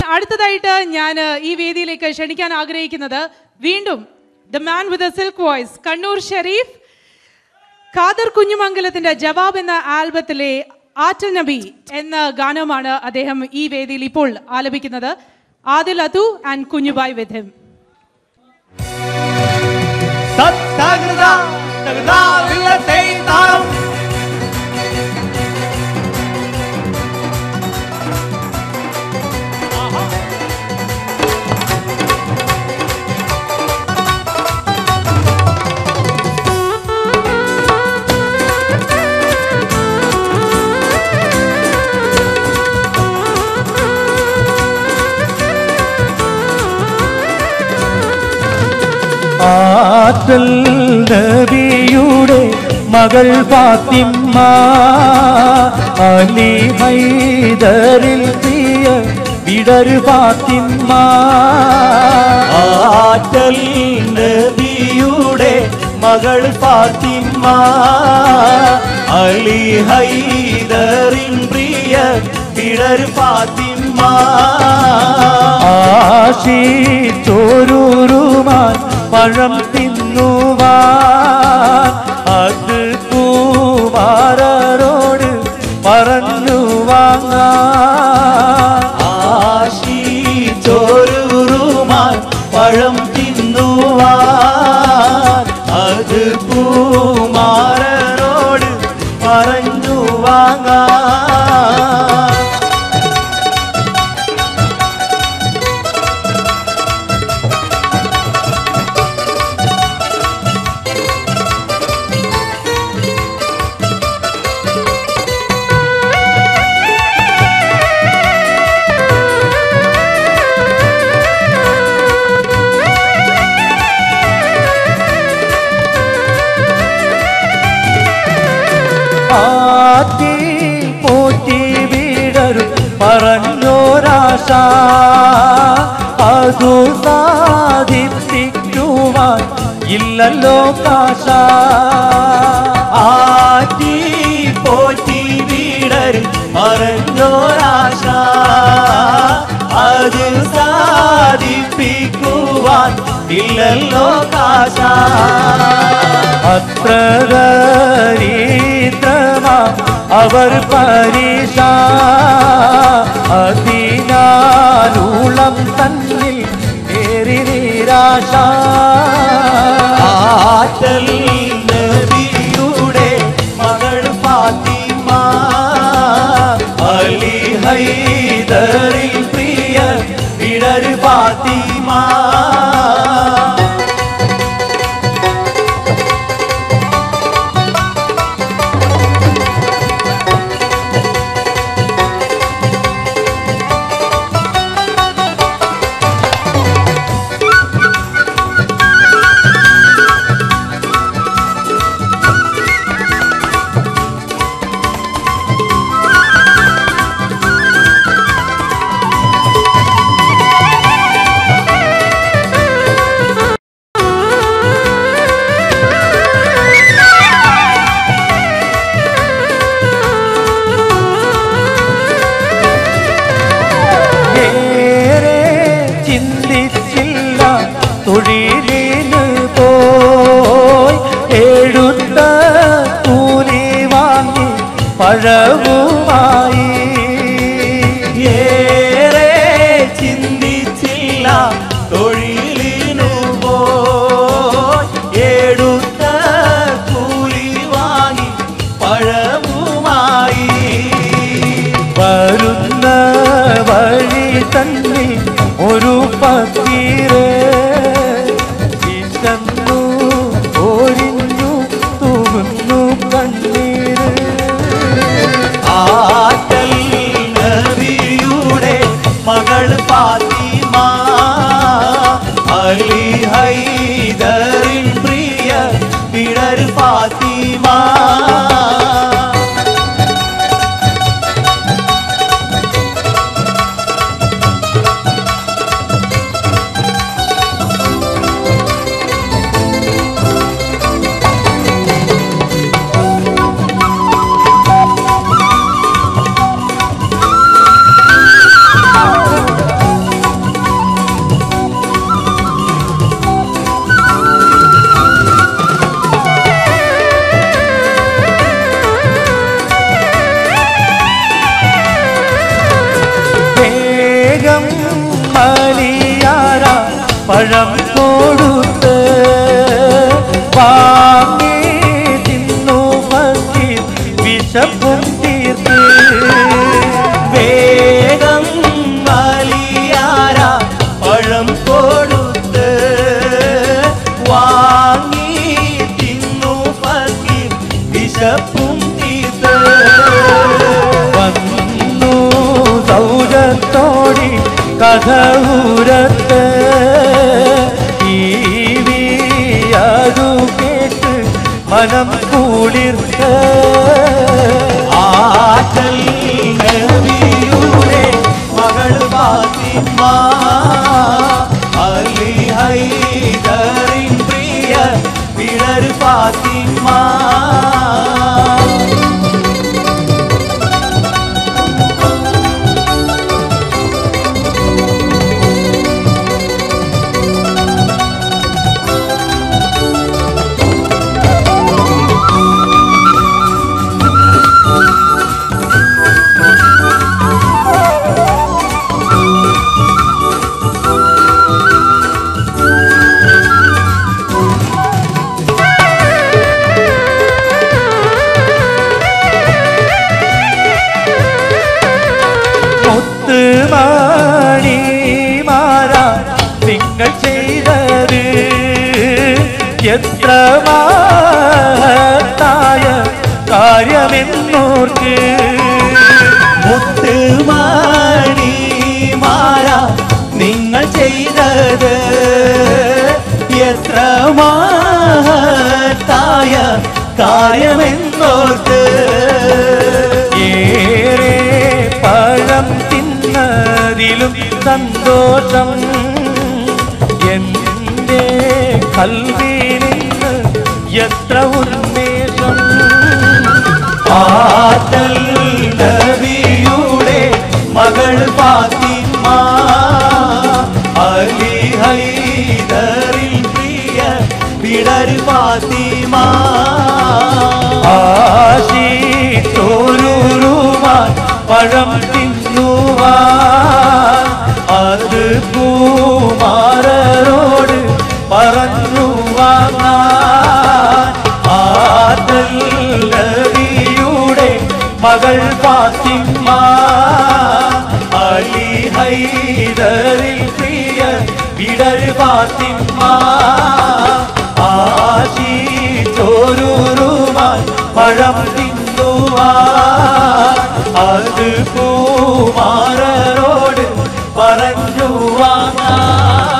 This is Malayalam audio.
അടുത്തതായിട്ട് ഞാൻ ഈ വേദിയിലേക്ക് ക്ഷണിക്കാൻ ആഗ്രഹിക്കുന്നത് വീണ്ടും the man with a silk voice, Kannur Sharif, Khader കുഞ്ഞുമംഗലത്തിന്റെ ജവാബ് എന്ന ആൽബത്തിലെ ആറ്റൽ നബി എന്ന ഗാനമാണ് അദ്ദേഹം ഈ വേദിയിൽ ഇപ്പോൾ ആലപിക്കുന്നത്. ആദിൽ അതു ആൻഡ് കുഞ്ഞുബായ് വിത്ത് ഹിം. ആറ്റൽ നബിയുടെ മകൾ ഫാത്തിമ, അലി ഹൈദറിൽ പ്രിയ വിടർ ഫാത്തിമ. ആറ്റൽ നബിയുടെ മകൾ ഫാത്തിമ, അലി ഹൈദറിൻ പ്രിയ വിടർ ഫാത്തിമ. ആശിച്ചോരുമാൻ പഴം തിന്നുവാൻ അത് കുമാരരോട് പറഞ്ഞു വാങ്ങാൻ. ആശിച്ചോരുമാൻ പഴം തിന്നുവാൻ അത് കുമാരരോട് പറഞ്ഞു വാങ്ങാൻ. പോറ്റി വീടരും പറഞ്ഞോരാശ അതു സാധിപ്പിക്കുവാൻ ഇല്ലല്ലോ കാശ. ആറ്റി പോറ്റി വീടരും പറഞ്ഞോരാശ അത് സാധിപ്പിക്കുവാൻ ഇല്ലല്ലോ കാശ. അത്ര ദരിദ്രമാ അവർ പരീക്ഷ, അതിനാലുളം തന്നിൽ ഏറി നിരാശ. ആറ്റൽ നബിയുടെ മകൾ ഫാത്തിമ, അലി ഹൈദറിൽ പ്രിയ വിടർ ഫാത്തിമ. തൊഴിലിന് പോയി എഴുത്ത കൂലി വാങ്ങി പഴവുമായി. ഏറെ ചിന്തിച്ചില്ല തൊഴിലിനു പോയി എടുത്ത കൂലി വാങ്ങി പഴവുമായി. വരുന്ന വഴി തന്നിൽ ഒരു പക്കീര് വിശന്നു ഒരിഞ്ഞു തൂകുന്നു കണ്ണീര്. ആറ്റൽ നബിയുടെ മകൾ ഫാത്തിമ, അലി ഹൈദറിൻ പ്രിയ വിടർ ഫാത്തിമ. പഴം കൊടുത്ത് വാങ്ങി തിന്നു ഫക്കീർ വിശപ്പും തീർത്ത് വേഗം വലിയാര പഴം കൊടുത്ത് വാങ്ങി തിന്നു ഫക്കീർ വിശപ്പും തീർത്ത് വന്നു സൗജത്തോടി കഥൂരത്ത് അത് കേട്ട് മനം കുളിർത്ത് ആറ്റൽ നബിയുടെ മകൾ ഫാത്തിമ അലി ഹൈദറിൻ പ്രിയ പിഴർ ഫാത്തിമ നിങ്ങൾ ചെയ്തത് എത്ര മഹത്തായ കാര്യമെന്നോർക്ക് മുത്തുമണിമാരാ നിങ്ങൾ ചെയ്തത് എത്ര മഹത്തായ കാര്യമെന്നോർക്ക് ഏറെ പഴം തിന്നതിലും സന്തോഷം എന്റെ കൽവിൽ നിന്ന് എത്ര ഉന്മേഷം ആറ്റൽ നബിയുടെ മകൾ ഫാത്തിമ അലി ഹൈദറിൻ പ്രിയ പിടർ ഫാത്തിമ ആശിച്ചോരുമാൻ പഴം തിന്നുവാൻ അത് കുമാരരോട് പറഞ്ഞു വാങ്ങാൻ ആറ്റൽ നബിയുടെ മകൾ ഫാത്തിമ അലി ഹൈദറിൽ പ്രിയ പിടർ ഫാത്തിമ ആശിച്ചോരുമാൻ പഴം തിന്നുവാൻ അത് കുമാരരോട് പറഞ്ഞു വാങ്ങാൻ